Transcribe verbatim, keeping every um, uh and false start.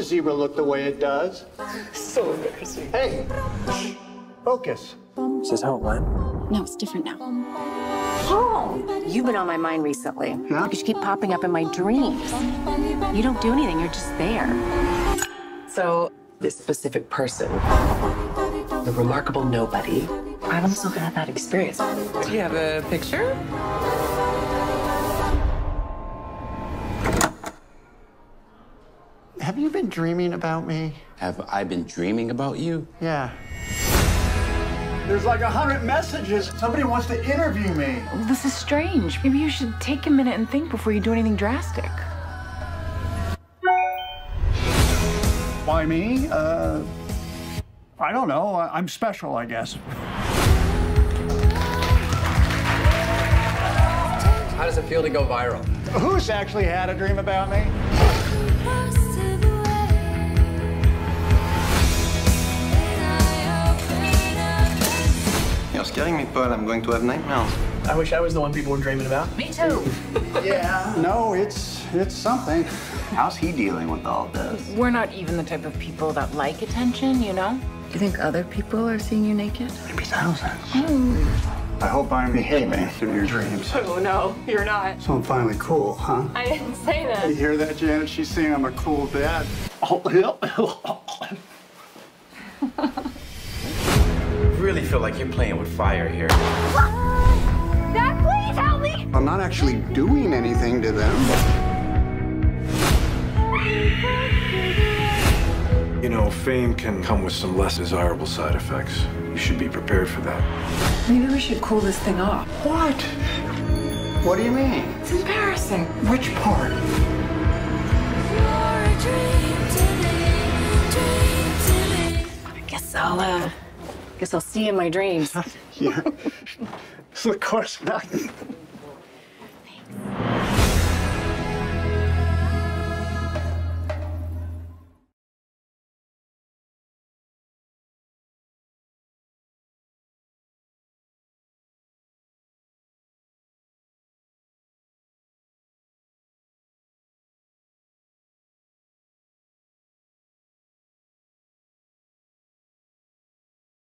the zebra look the way it does. So embarrassing. Hey, shh, focus. Is this how it went? No, it's different now. Oh, you've been on my mind recently. Yeah? Because you keep popping up in my dreams. You don't do anything, you're just there. So, this specific person, the remarkable nobody, I've also had that experience. Do you have a picture? Have you been dreaming about me? Have I been dreaming about you? Yeah. There's like a hundred messages. Somebody wants to interview me. This is strange. Maybe you should take a minute and think before you do anything drastic. Why me? Uh, I don't know. I- I'm special, I guess. How does it feel to go viral? Who's actually had a dream about me? You're scaring me, Paul. I'm going to have nightmares. I wish I was the one people were dreaming about. Me too. Yeah. No, it's it's something. How's he dealing with all this? We're not even the type of people that like attention, you know? Do you think other people are seeing you naked? Maybe thousands. I hope I'm behaving in your dreams. Oh, no, you're not. So I'm finally cool, huh? I didn't say You that. hear that, Janet? She's saying I'm a cool dad. I really feel like you're playing with fire here. Dad, please help me! I'm not actually doing anything to them. You know, fame can come with some less desirable side effects. You should be prepared for that. Maybe we should cool this thing off. What? What do you mean? It's embarrassing. Which part? I guess I'll, uh, guess I'll see you in my dreams. Yeah. Of course not.